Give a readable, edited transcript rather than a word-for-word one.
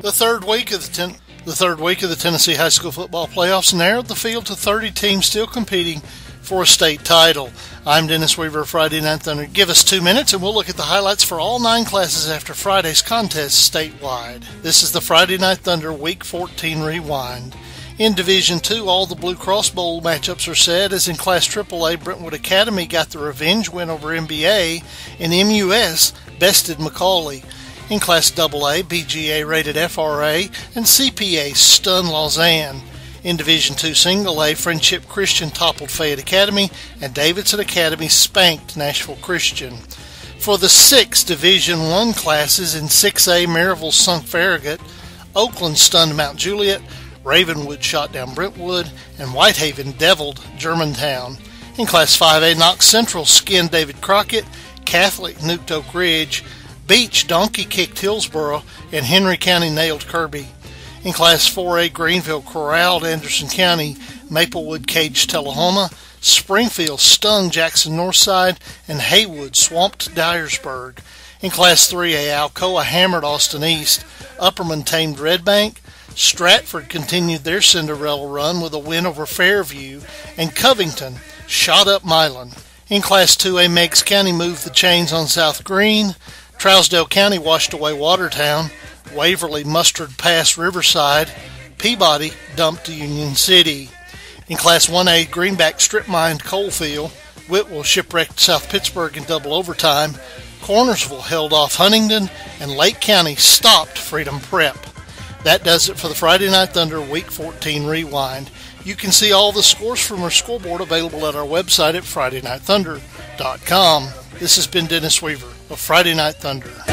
The third week of the Tennessee High School Football Playoffs narrowed the field to 30 teams still competing for a state title. I'm Dennis Weaver of Friday Night Thunder. Give us 2 minutes and we'll look at the highlights for all 9 classes after Friday's contest statewide. This is the Friday Night Thunder Week 14 Rewind. In Division 2, all the Blue Cross Bowl matchups are set, as in Class AAA, Brentwood Academy got the revenge win over MBA, and MUS bested McCauley. In Class AA, BGA rated FRA, and CPA stunned Lausanne. In Division 2 Single A, Friendship Christian toppled Fayette Academy, and Davidson Academy spanked Nashville Christian. For the 6 Division I classes in 6A, Maryville sunk Farragut, Oakland stunned Mount Juliet, Ravenwood shot down Brentwood, and Whitehaven deviled Germantown. In Class 5A, Knox Central skinned David Crockett, Catholic nuked Oak Ridge, Beach donkey kicked Hillsboro, and Henry County nailed Kirby. In Class 4A, Greenville corralled Anderson County, Maplewood caged Tullahoma, Springfield stung Jackson Northside, and Haywood swamped Dyersburg. In Class 3A, Alcoa hammered Austin East, Upperman tamed Red Bank, Stratford continued their Cinderella run with a win over Fairview, and Covington shot up Milan. In Class 2A, Meigs County moved the chains on South Green, Trousdale County washed away Watertown, Waverly mustered past Riverside, Peabody dumped Union City. In Class 1A, Greenback strip-mined Coalfield, Whitwell shipwrecked South Pittsburgh in double overtime, Cornersville held off Huntingdon, and Lake County stopped Freedom Prep. That does it for the Friday Night Thunder Week 14 Rewind. You can see all the scores from our scoreboard available at our website at FridayNightThunder.com. This has been Dennis Weaver of Friday Night Thunder.